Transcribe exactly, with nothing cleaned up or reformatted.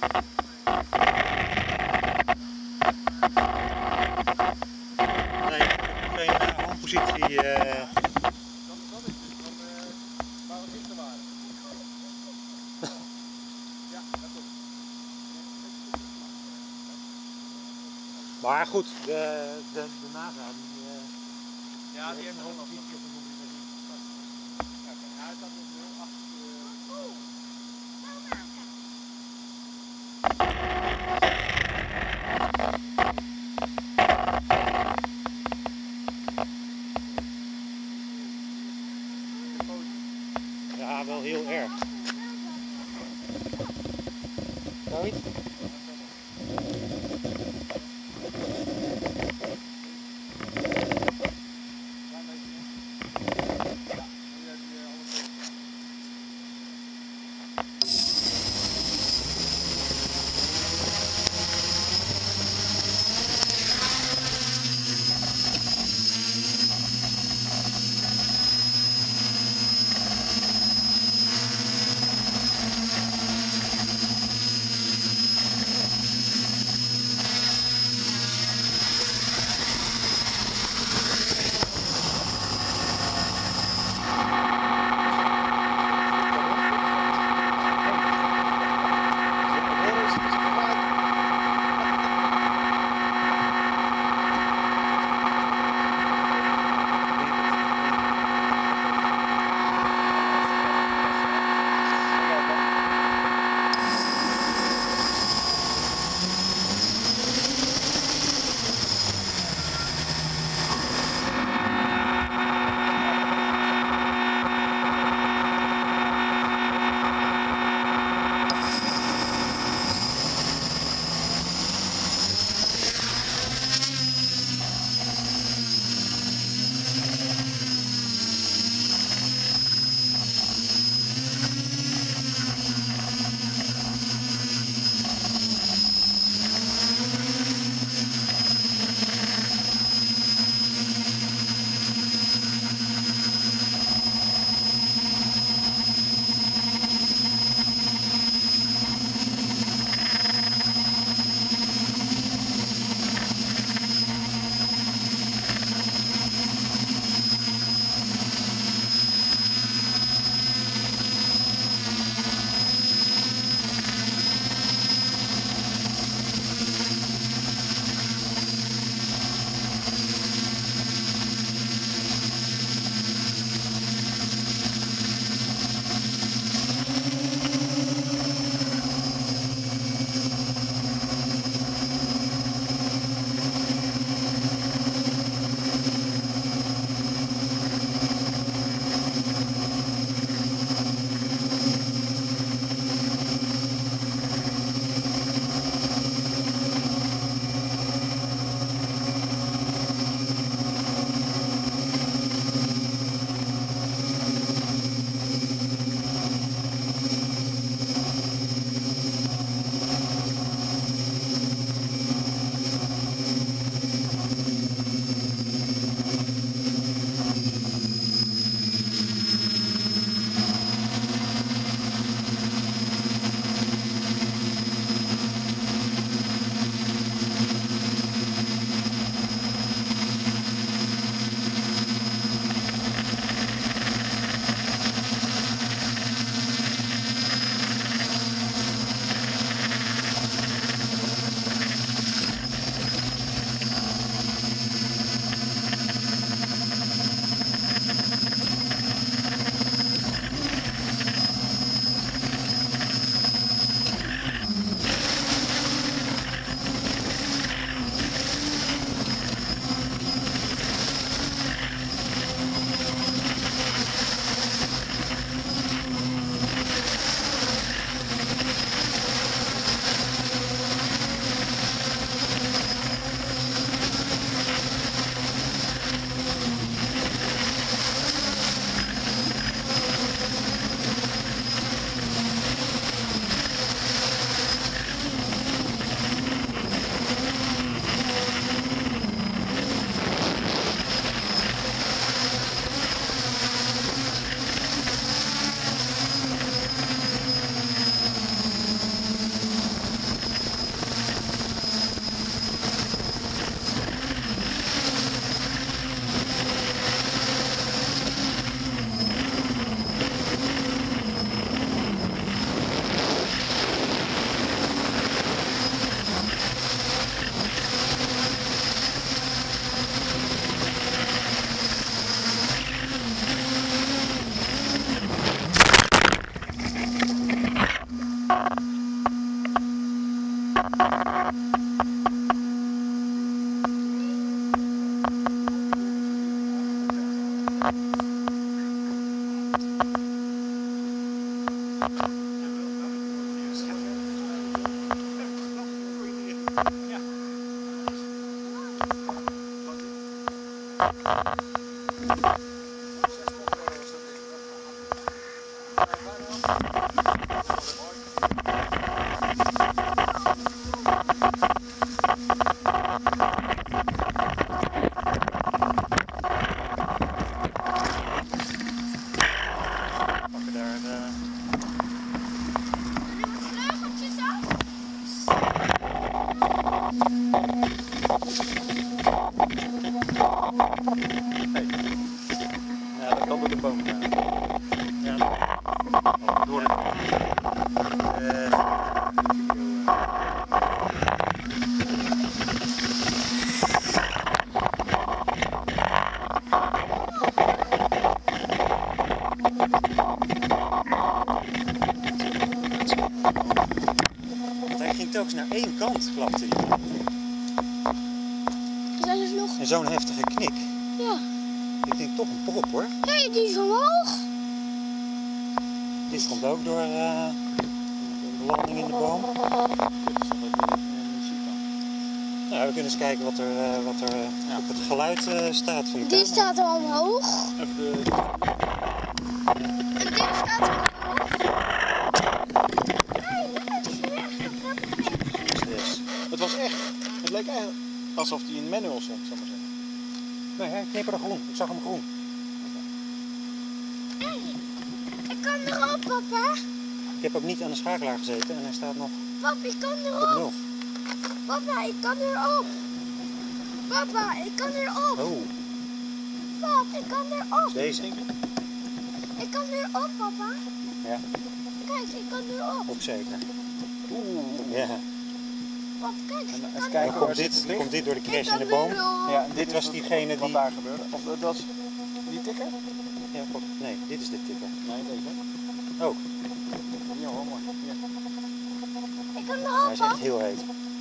Nee, geen uh, handpositie. Uh... Dan, dan is het, dan uh, waar we gisteren waren. Ja, dat klopt. Maar goed, de, de, de NASA die, uh, ja, die, die heeft nog een handpositie op de mobiele telefoon. Ja, okay. Hij staat nog heel achter de... Ja, wel heel erg. Zoiets? Pakken daar uh, Vleugeltjes af. ja, dat kan door de boom gaan. Ja. Oh, door de uh, Hij ging telkens naar één kant, klapte hij. Zijn ze vlug? En zo'n heftige knik. Ja. Ik denk toch een prop hoor. Nee, die is omhoog. Dit komt ook door uh, de landing in de boom. Nou, we kunnen eens kijken wat er, uh, wat er uh, Ja. op het geluid uh, staat van de Die camera. staat er omhoog. Even de... En dit staat er omhoog. Nee, dat is weg. Dus, Het was echt. Het leek eigenlijk alsof hij in manual zat, zou ik maar zeggen. nee, hij knipperde groen. Ik zag hem groen. Hey, ik kan erop, papa. Ik heb ook niet aan de schakelaar gezeten en hij staat nog Papa, ik kan op erop. nul. Papa, ik kan erop. Papa, ik kan erop. Oh, Pap, ik kan erop. deze. Ik kan erop, papa. Ja, Kijk, ik kan erop. ook zeker. Oeh. Ja. Pap, kijk, ik Even kan kijken. Dan erop. komt waar zit dit, het licht? komt dit door de Ik crash kan in de boom. erop. Ja, en Dit was is diegene wat die... daar gebeurde. Of dat was die tikker? Ja, god, nee, dit is de tikker. Nee, deze. Ook. Ja, hoor, mooi. Hier. Ik kan Hij erop, is echt pap. heel heet.